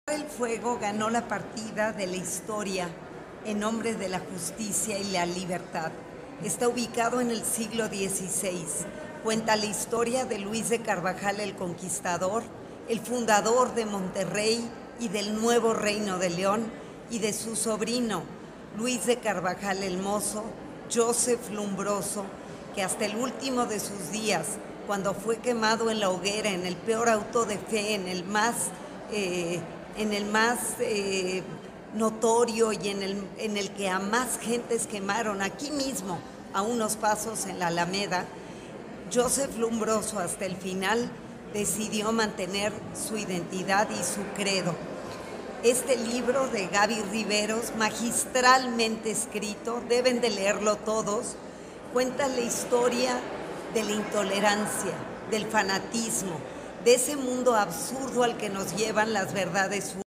El fuego ganó la partida de la historia en nombre de la justicia y la libertad. Está ubicado en el siglo XVI. Cuenta la historia de Luis de Carvajal el Conquistador, el fundador de Monterrey y del nuevo Reino de León, y de su sobrino, Luis de Carvajal el Mozo, Joseph Lumbroso, que hasta el último de sus días, cuando fue quemado en la hoguera, en el peor auto de fe, en el más notorio y en el que a más gentes quemaron, aquí mismo, a unos pasos en la Alameda, Joseph Lumbroso hasta el final decidió mantener su identidad y su credo. Este libro de Gaby Riveros, magistralmente escrito, deben de leerlo todos, cuenta la historia de la intolerancia, del fanatismo, de ese mundo absurdo al que nos llevan las verdades